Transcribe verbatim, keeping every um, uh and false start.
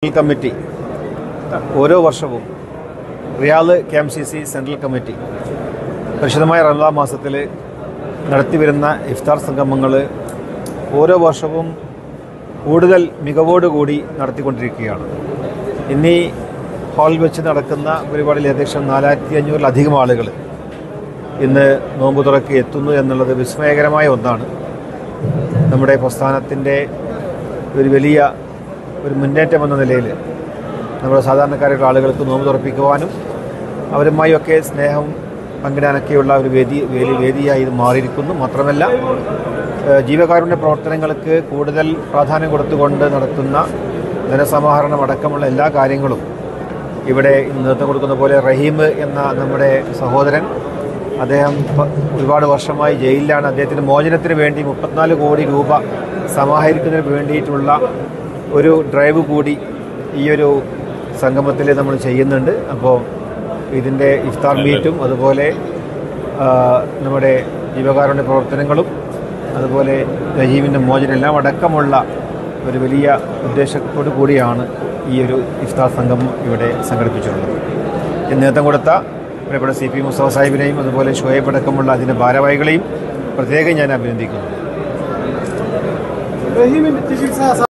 Committee ഓരോ വർഷവും Riyadh K M C C central committee പരിശുദ്ധമായ റമദാൻ മാസത്തിൽ നടത്തിവരുന്ന ഇഫ്താർ സംഗമങ്ങൾ ഓരോ വർഷവും കൂടുതൽ മികവോടുകൂടി നടത്തിക്കൊണ്ടിരിക്കുകയാണ്. ഇന്നീ ഹാളിൽ വെച്ച് നടക്കുന്ന പരിപാടിയിൽ ഏകദേശം നാലായിരത്തി അഞ്ഞൂറിലധികം ആളുകൾ ഇന്ന് നോമ്പ് തുറക്ക് എത്തുന്നു എന്നുള്ളത് വിസ്മയകരമായ ഒന്നാണ്. നമ്മുടെ പ്രസ്ഥാനത്തിൻ്റെ ഒരു വലിയ ഒരു മുന്നേറ്റം എന്ന നിലയിൽ നമ്മുടെ സാധാരണക്കാരുടെ ആളുകൾക്ക് നോമ്പ് തുറപ്പിക്കുവാനും അവരുമായൊക്കെ സ്നേഹം പങ്കിടാനൊക്കെയുള്ള ഒരു വേദി വേദി വേദിയായി ഇത് മാറിയിരിക്കുന്നു. മാത്രമല്ല ജീവകാരുണ്യ പ്രവർത്തനങ്ങൾക്ക് കൂടുതൽ പ്രാധാന്യം കൊടുത്തുകൊണ്ട് നടത്തുന്ന ധനസമാഹരണം അടക്കമുള്ള എല്ലാ കാര്യങ്ങളും ഇവിടെ നേതൃത്വം കൊടുക്കുന്ന പോലെ റഹീം എന്ന നമ്മുടെ സഹോദരൻ, അദ്ദേഹം ഒരുപാട് വർഷമായി ജയിലിലാണ്. അദ്ദേഹത്തിൻ്റെ മോചനത്തിന് വേണ്ടി മുപ്പത്തിനാല് കോടി രൂപ സമാഹരിക്കുന്നതിന് വേണ്ടിയിട്ടുള്ള ഒരു ഡ്രൈവ് കൂടി ഈ ഒരു സംഗമത്തിൽ നമ്മൾ ചെയ്യുന്നുണ്ട്. അപ്പോൾ ഇതിൻ്റെ ഇഫ്താർ മീറ്റും അതുപോലെ നമ്മുടെ ജീവകാരുണ്യ പ്രവർത്തനങ്ങളും അതുപോലെ റഹീമിൻ്റെ മോചനം എല്ലാം അടക്കമുള്ള ഒരു വലിയ ഉദ്ദേശത്തോടു കൂടിയാണ് ഈ ഒരു ഇഫ്താർ സംഗമം ഇവിടെ സംഘടിപ്പിച്ചിട്ടുള്ളത്. നേതൃത്വം കൊടുത്ത പ്രിയപ്പെട്ട സി പി മുസ്തഫ സാഹിബിനെയും അതുപോലെ ഷുഹൈബ് അടക്കമുള്ള അതിൻ്റെ ഭാരവാഹികളെയും പ്രത്യേകം ഞാൻ അഭിനന്ദിക്കുന്നു.